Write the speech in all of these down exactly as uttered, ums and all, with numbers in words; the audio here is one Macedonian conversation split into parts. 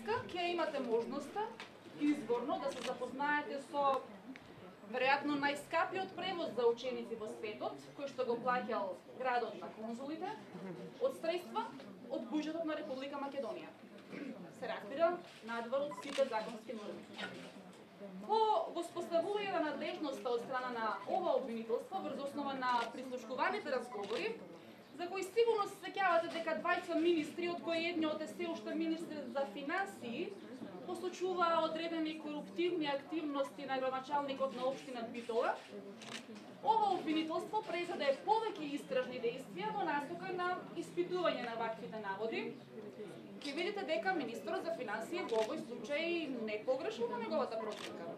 Денеска ќе имате можноста изборно да се запознаете со веројатно најскапиот превоз за ученици во светот, кој што го плаќал градот на конзулите, од средства од буџетот на Република Македонија. Се разбира, надвор од сите законски норми. По воспоставување на надлежноста од страна на ова обвинителство врз основа на прислушкуваните разговори, за кои сигурно се сеќавате дека двајца министри, од кои едниот е се уште министр за финансии, посочуваа одредени коруптивни активности на градоначалникот на општина Битола, ова обвинителство презаде повеќе истражни действија во насока на испитување на ваквите наводи. Ќе видите дека министрот за финансии во овој случај не погрешил во неговата проценка.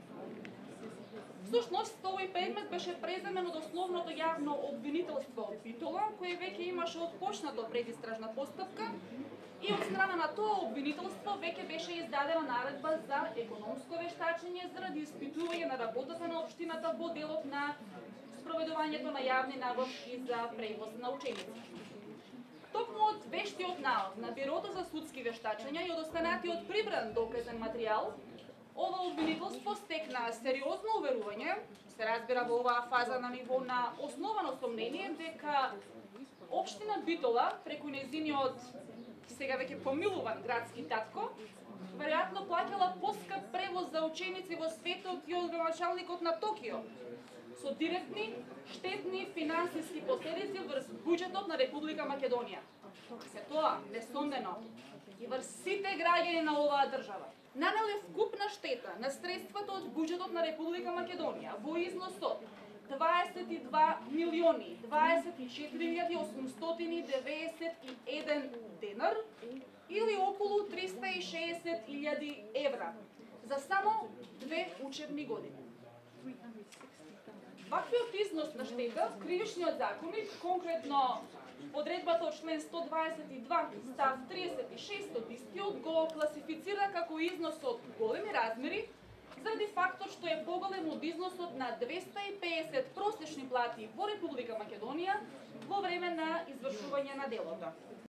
Всушност, овој предмет беше преземен од основното јавно обвинителство од Битола, кој веќе имаше отпочнато предистражна постапка, и од страна на тоа обвинителство веќе беше издадена наредба за економско вештачење заради испитување на работата на општината во делот на спроведувањето на јавни набавки за превоз на ученици. Токму од вештиот навод на Бирото за судски вештачења и од останатиот прибран доказен материјал, ова обвинителство стекна сериозно уверување, се разбира во оваа фаза на ниво на основано сомнение, дека општина Битола, преку нејзиниот сега веќе помилуван градски татко, веројатно плаќала поскап превоз за ученици во светот и од градоначалникот на Токио, со директни, штетни финансиски последици врз буџетот на Република Македонија. Се тоа, несомнено, и врз сите граѓани на оваа држава. Нанеле вкупна штета на средствата од буџетот на Република Македонија во износ од дваесет и два милиони дваесет и четири илјади осумстотини девеесет и еден денар или околу триста и шеесет илјади евра за само две учебни години. Ваквиот износ на штета, кривичниот законник, конкретно одредбата од член сто дваесет и два став тридесет и шест од истиот, го класифицира како износ од големи размери, заради фактот што е поголем од износот на двеста и педесет просечни плати во Република Македонија во време на извршување на делото.